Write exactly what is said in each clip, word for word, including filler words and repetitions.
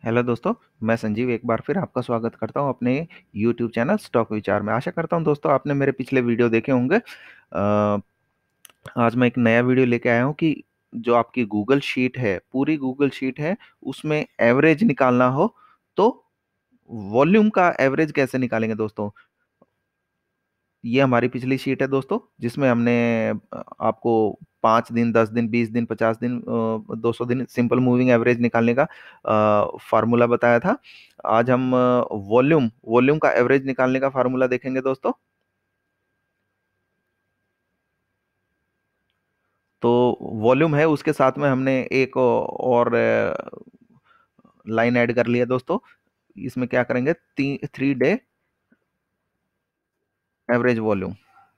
Hello दोस्तों। मैं संजीव एक बार फिर आपका स्वागत करता हूं अपने यूट्यूब चैनल स्टॉक विचार में। आशा करता हूं दोस्तों आपने मेरे पिछले वीडियो देखे होंगे। अ, आज मैं एक नया वीडियो लेके आया हूं कि जो आपकी गूगल शीट है, पूरी गूगल शीट है, उसमें एवरेज निकालना हो तो वॉल्यूम का एवरेज कैसे निकालेंगे दोस्तों। ये हमारी पिछली शीट है दोस्तों, जिसमें हमने अ, आपको पाँच दिन, दस दिन, बीस दिन, पचास दिन, दो सौ दिन सिंपल मूविंग एवरेज निकालने का फार्मूला बताया था। आज हम वॉल्यूम वॉल्यूम का एवरेज निकालने का फार्मूला देखेंगे दोस्तों। तो वॉल्यूम है, उसके साथ में हमने एक और लाइन ऐड कर लिया दोस्तों। इसमें क्या करेंगे, ती, three day average volume,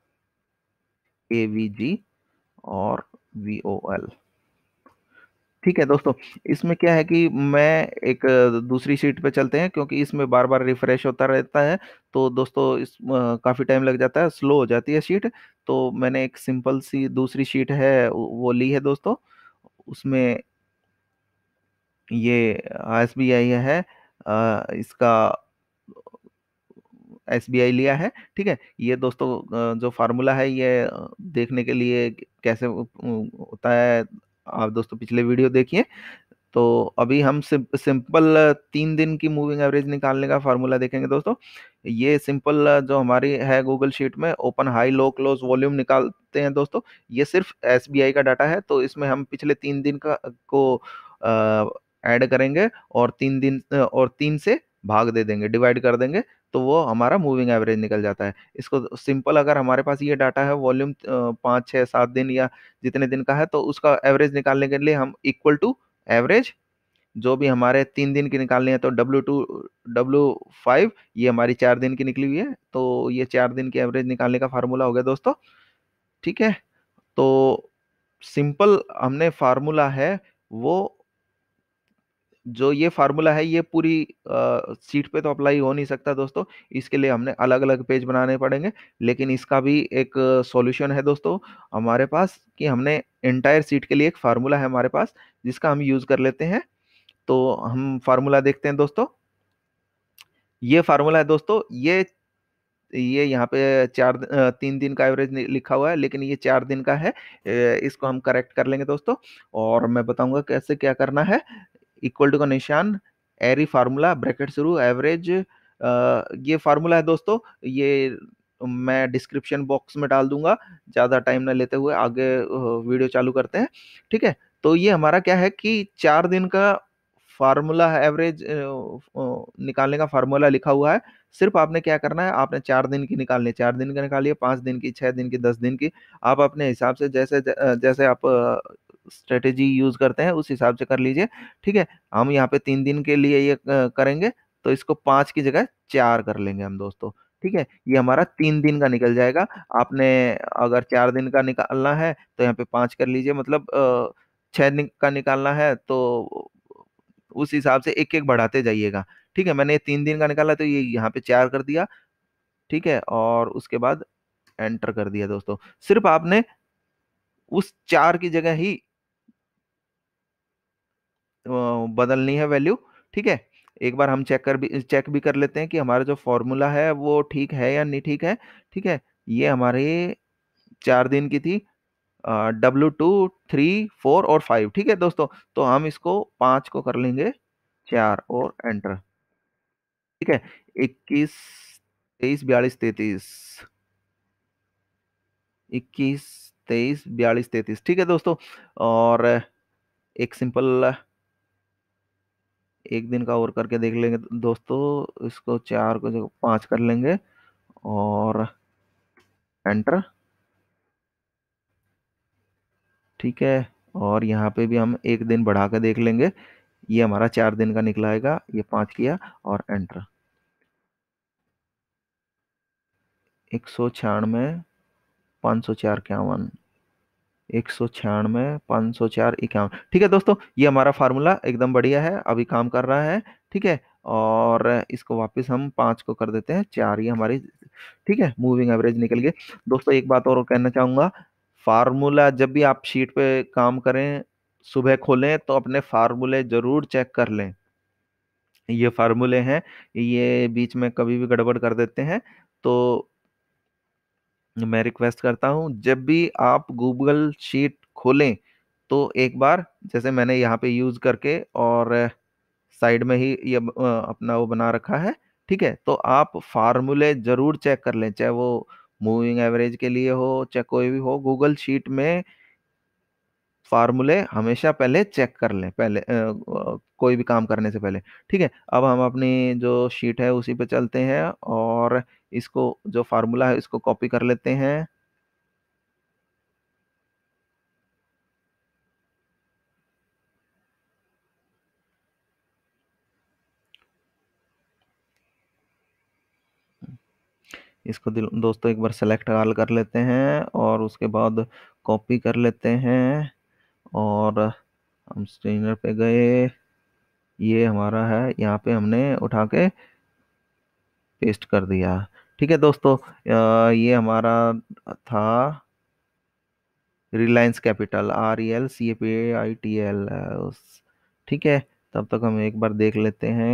A V G और वी ओ एल। ठीक है दोस्तों। इसमें क्या है कि मैं एक अ, दूसरी शीट पे चलते हैं, क्योंकि इसमें बार बार रिफ्रेश होता रहता है। तो दोस्तों इस अ, काफी टाइम लग जाता है, स्लो हो जाती है शीट। तो मैंने एक सिंपल सी दूसरी शीट है वो वो ली है दोस्तों। उसमें ये एस बी आई है, अ, इसका एस बी आई लिया है। ठीक है, ये दोस्तों अ, जो फार्मूला है ये अ, देखने के लिए कैसे उ- उ- होता है, आप दोस्तों पिछले वीडियो देखिए। तो अभी हम सिं, सिंपल तीन दिन की मूविंग एवरेज निकालने का फार्मूला देखेंगे दोस्तों। ये सिंपल जो हमारी है गूगल शीट में, open high low close volume निकालते हैं दोस्तों। ये सिर्फ एस बी आई का डाटा है, तो इसमें हम पिछले तीन दिन का को ऐड करेंगे और तीन दिन अ, और तीन से भाग दे देंगे, डिवाइड कर देंगे। तो वो हमारा मूविंग एवरेज निकल जाता है। इसको सिंपल, अगर हमारे पास ये डाटा है वॉल्यूम पाँच छः सात दिन या जितने दिन का है, तो उसका एवरेज निकालने के लिए हम इक्वल टू एवरेज, जो भी हमारे तीन दिन की निकालनी है तो डब्ल्यू टू डब्ल्यू फाइव, ये हमारी चार दिन की निकली हुई है, तो ये चार दिन की एवरेज निकालने का फार्मूला हो गया दोस्तों। ठीक है। तो सिंपल हमने फार्मूला है वो, जो ये फार्मूला है ये पूरी सीट पे तो अप्लाई हो नहीं सकता दोस्तों। इसके लिए हमने अलग अलग पेज बनाने पड़ेंगे। लेकिन इसका भी एक सॉल्यूशन है दोस्तों हमारे पास, कि हमने एंटायर सीट के लिए एक फार्मूला है हमारे पास, जिसका हम यूज कर लेते हैं। तो हम फार्मूला देखते हैं दोस्तों। ये फार्मूला है दोस्तों, ये ये यहाँ पे चार अ, तीन दिन का एवरेज लिखा हुआ है, लेकिन ये चार दिन का है। अ, इसको हम करेक्ट कर लेंगे दोस्तों, और मैं बताऊंगा कैसे क्या करना है। इक्वल टू का निशान, एरी फार्मूला, ब्रैकेट शुरू, एवरेज। ये फार्मूला है दोस्तों, ये मैं डिस्क्रिप्शन बॉक्स में डाल दूंगा। ज़्यादा टाइम ना लेते हुए आगे वीडियो चालू करते हैं। ठीक है। तो ये हमारा क्या है कि चार दिन का फार्मूला है, एवरेज निकालने का फार्मूला लिखा हुआ है। सिर्फ आपने क्या करना है, आपने चार दिन की निकालनी है, चार दिन की निकालिए, पाँच दिन की, छह दिन की, दस दिन की। आप अपने हिसाब से जैसे जैसे आप स्ट्रेटेजी यूज करते हैं उस हिसाब से कर लीजिए। ठीक है। हम यहाँ पे तीन दिन के लिए ये अ, करेंगे, तो इसको पाँच की जगह चार कर लेंगे हम दोस्तों। ठीक है, ये हमारा तीन दिन का निकल जाएगा। आपने अगर चार दिन का निकालना है तो यहाँ पे पाँच कर लीजिए, मतलब अ, छह दिन का निकालना है तो उस हिसाब से एक एक बढ़ाते जाइएगा। ठीक है, मैंने ये तीन दिन का निकाला तो ये यहाँ पे चार कर दिया। ठीक है, और उसके बाद एंटर कर दिया दोस्तों। सिर्फ आपने उस चार की जगह ही अ, बदलनी है वैल्यू। ठीक है। एक बार हम चेक कर भी चेक भी कर लेते हैं कि हमारा जो फॉर्मूला है वो ठीक है या नहीं ठीक है। ठीक है, ये हमारे चार दिन की थी, डब्ल्यू टू, थ्री, फोर और फाइव। ठीक है दोस्तों, तो हम इसको पांच को कर लेंगे चार और एंटर। ठीक है। इक्कीस, तेईस, बयालीस, तैतीस, इक्कीस, तेईस, बयालीस, तैतीस। ठीक है दोस्तों। और एक सिंपल एक दिन का और करके देख लेंगे दोस्तों। इसको चार को जो पाँच कर लेंगे और एंटर। ठीक है, और यहाँ पे भी हम एक दिन बढ़ा के देख लेंगे। ये हमारा चार दिन का निकलाएगा, ये पाँच किया और एंटर। एक सौ छियानवे, पाँच सौ चार इक्यावन, एक सौ छियानवे, पाँच सौ चार इक्यावन। ठीक है दोस्तों, ये हमारा फार्मूला एकदम बढ़िया है, अभी काम कर रहा है। ठीक है, और इसको वापस हम पाँच को कर देते हैं चार, ये हमारी ठीक है मूविंग एवरेज निकल गई दोस्तों। एक बात और कहना चाहूंगा, फार्मूला जब भी आप शीट पे काम करें, सुबह खोलें तो अपने फार्मूले जरूर चेक कर लें। ये फार्मूले हैं, ये बीच में कभी भी गड़बड़ कर देते हैं। तो मैं रिक्वेस्ट करता हूँ जब भी आप गूगल शीट खोलें तो एक बार, जैसे मैंने यहाँ पे यूज करके और साइड में ही ये अ, अपना वो बना रखा है, ठीक है, तो आप फार्मूले जरूर चेक कर लें, चाहे वो मूविंग एवरेज के लिए हो चाहे कोई भी हो, गूगल शीट में फार्मूले हमेशा पहले चेक कर लें, पहले अ, अ, कोई भी काम करने से पहले। ठीक है, अब हम अपनी जो शीट है उसी पे चलते हैं और इसको जो फार्मूला है इसको कॉपी कर लेते हैं। इसको दिल- दोस्तों एक बार सेलेक्ट ऑल कर लेते हैं और उसके बाद कॉपी कर लेते हैं और हम स्ट्रेनर पे गए, ये हमारा है, यहाँ पे हमने उठा के पेस्ट कर दिया। ठीक है दोस्तों, अ, ये हमारा था Reliance Capital, R E L C A P I T L उस। ठीक है, तब तक हम एक बार देख लेते हैं।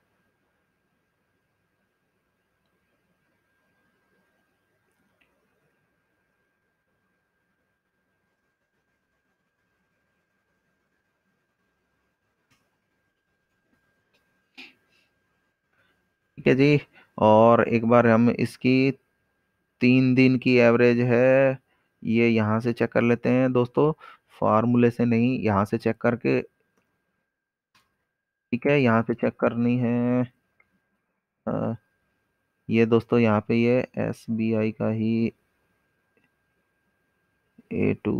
ठीक है जी, और एक बार हम इसकी तीन दिन की एवरेज है, ये यहाँ से चेक कर लेते हैं दोस्तों, फार्मूले से नहीं, यहाँ से चेक करके। ठीक है, यहाँ से चेक करनी है। अ, ये दोस्तों यहाँ पे ये एस बी आई का ही ए टू।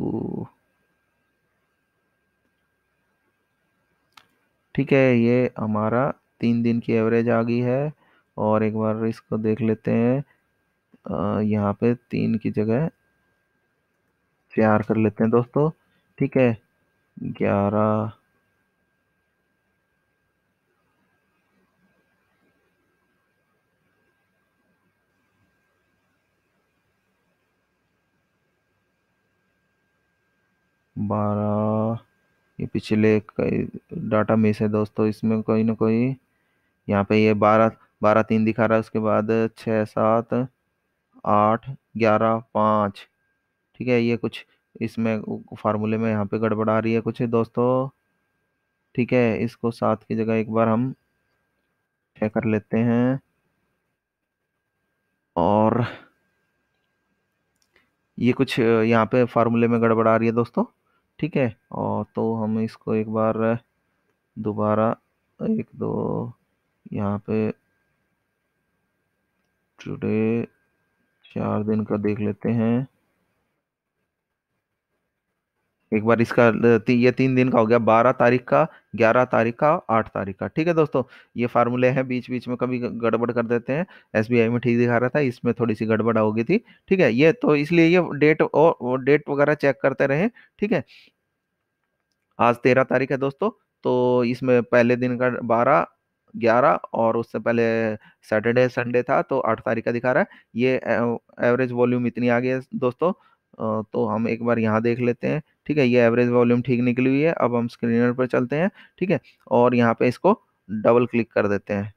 ठीक है, ये हमारा तीन दिन की एवरेज आ गई है, और एक बार इसको देख लेते हैं। अ, यहाँ पे तीन की जगह चार कर लेते हैं दोस्तों। ठीक है, ग्यारह, बारह, ये पिछले कई डाटा में से दोस्तों, इसमें कोई ना कोई, यहाँ पे ये बारह, बारह तीन दिखा रहा है, उसके बाद छः सात आठ ग्यारह पाँच। ठीक है, ये कुछ इसमें फार्मूले में यहाँ पे गड़बड़ आ रही है कुछ दोस्तों। ठीक है, इसको सात की जगह एक बार हम चेक कर लेते हैं, और ये कुछ अ, यहाँ पे फार्मूले में गड़बड़ आ रही है दोस्तों। ठीक है, और तो हम इसको एक बार दोबारा, एक दो, यहाँ पे टुडे चार दिन का देख लेते हैं। एक बार इसका अ, ती, ये तीन दिन का हो गया, बारह तारीख का, ग्यारह तारीख का, आठ तारीख का। ठीक है दोस्तों, ये फार्मूले हैं, बीच बीच में कभी ग- गड़बड़ कर देते हैं। एस बी आई में ठीक दिखा रहा था, इसमें थोड़ी सी गड़बड़ हो गई थी। ठीक है, ये तो इसलिए ये डेट और डेट वगैरह चेक करते रहे। ठीक है, आज तेरह तारीख है दोस्तों, तो इसमें पहले दिन का बारह, ग्यारह, और उससे पहले सैटरडे संडे था तो आठ तारीख का दिखा रहा है। ये एवरेज वॉल्यूम इतनी आ गई है दोस्तों। अ, तो हम एक बार यहाँ देख लेते हैं। ठीक है, ये एवरेज वॉल्यूम ठीक निकली हुई है। अब हम स्क्रीनर पर चलते हैं। ठीक है, और यहाँ पे इसको डबल क्लिक कर देते हैं।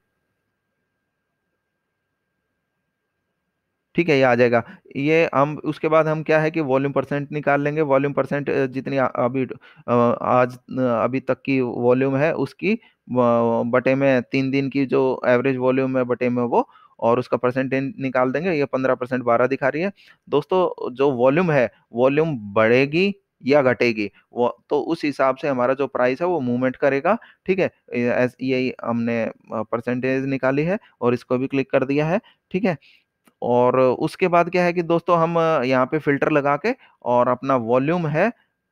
ठीक है, ये आ जाएगा। ये हम उसके बाद हम क्या है कि वॉल्यूम परसेंट निकाल लेंगे। वॉल्यूम परसेंट जितनी आ- अभी अ, आज अ, अभी तक की वॉल्यूम है उसकी अ, बटे में तीन दिन की जो एवरेज वॉल्यूम है बटे में वो, और उसका परसेंटेज निकाल देंगे। ये पंद्रह परसेंट बारह दिखा रही है दोस्तों। जो वॉल्यूम है, वॉल्यूम बढ़ेगी या घटेगी, वो तो उस हिसाब से हमारा जो प्राइस है वो मूवमेंट करेगा। ठीक है, ये ऐस- यही हमने परसेंटेज निकाली है और इसको भी क्लिक कर दिया है। ठीक है, और उसके बाद क्या है कि दोस्तों हम अ, यहाँ पे फिल्टर लगा के और अपना वॉल्यूम है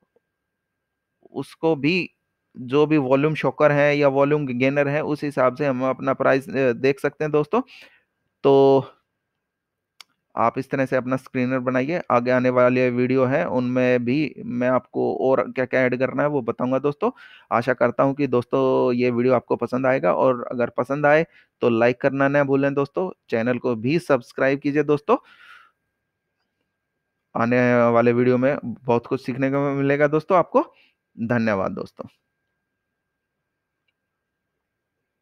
उसको भी, जो भी वॉल्यूम शॉकर है या वॉल्यूम गेनर है उस हिसाब से हम अपना प्राइस देख सकते हैं दोस्तों। तो आप इस तरह से अपना स्क्रीनर बनाइए। आगे आने वाले वीडियो है उनमें भी मैं आपको और क्या क्या ऐड करना है वो बताऊंगा दोस्तों। आशा करता हूँ कि दोस्तों ये वीडियो आपको पसंद आएगा, और अगर पसंद आए तो लाइक करना ना भूलें दोस्तों, चैनल को भी सब्सक्राइब कीजिए दोस्तों। आने वाले वीडियो में बहुत कुछ सीखने को मिलेगा दोस्तों आपको। धन्यवाद दोस्तों।